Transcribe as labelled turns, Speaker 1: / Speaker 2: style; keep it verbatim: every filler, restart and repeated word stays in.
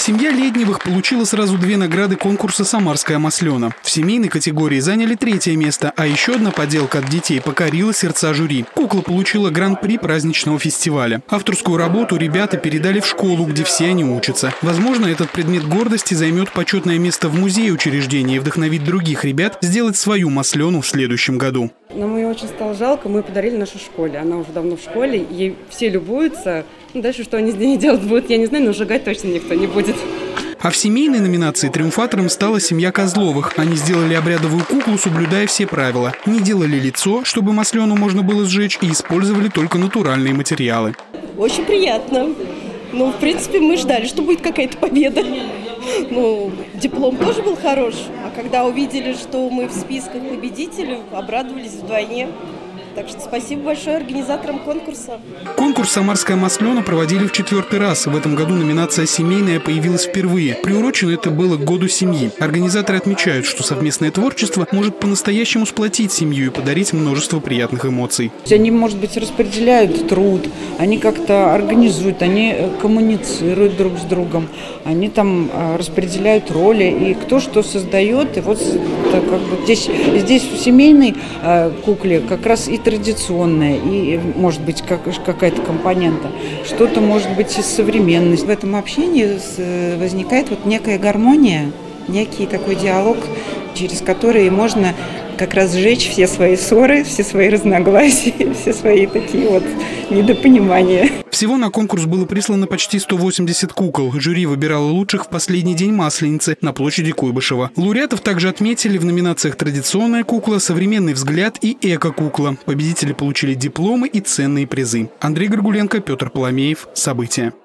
Speaker 1: Семья Ледневых получила сразу две награды конкурса «Самарская маслена». В семейной категории заняли третье место, а еще одна поделка от детей покорила сердца жюри. Кукла получила гран-при праздничного фестиваля. Авторскую работу ребята передали в школу, где все они учатся. Возможно, этот предмет гордости займет почетное место в музее учреждения и вдохновит других ребят сделать свою маслену в следующем году.
Speaker 2: Нам ее очень стало жалко, мы подарили нашей школе. Она уже давно в школе, ей все любуются. Ну, дальше что они с ней делать будут, я не знаю, но сжигать точно никто не будет.
Speaker 1: А в семейной номинации триумфатором стала семья Козловых. Они сделали обрядовую куклу, соблюдая все правила. Не делали лицо, чтобы маслену можно было сжечь, и использовали только натуральные материалы.
Speaker 3: Очень приятно. Ну, в принципе, мы ждали, что будет какая-то победа. Ну, диплом тоже был хорош. А когда увидели, что мы в списках победителей, обрадовались вдвойне. Так что спасибо большое организаторам конкурса.
Speaker 1: Конкурс «Самарская маслена» проводили в четвертый раз. В этом году номинация «Семейная» появилась впервые. Приурочено это было к году семьи. Организаторы отмечают, что совместное творчество может по-настоящему сплотить семью и подарить множество приятных эмоций.
Speaker 4: Они, может быть, распределяют труд, они как-то организуют, они коммуницируют друг с другом, они там распределяют роли, и кто что создает. И вот как бы здесь, здесь в семейной кукле как раз и традиционная, и, может быть, как, какая-то компонента. Что-то, может быть, из современности.
Speaker 5: В этом общении возникает вот некая гармония, некий такой диалог, через который можно как раз сжечь все свои ссоры, все свои разногласия, все свои такие вот недопонимания.
Speaker 1: Всего на конкурс было прислано почти сто восемьдесят кукол. Жюри выбирало лучших в последний день Масленицы на площади Куйбышева. Лауреатов также отметили в номинациях «Традиционная кукла», «Современный взгляд» и «Эко-кукла». Победители получили дипломы и ценные призы. Андрей Горгуленко, Петр Поломеев. События.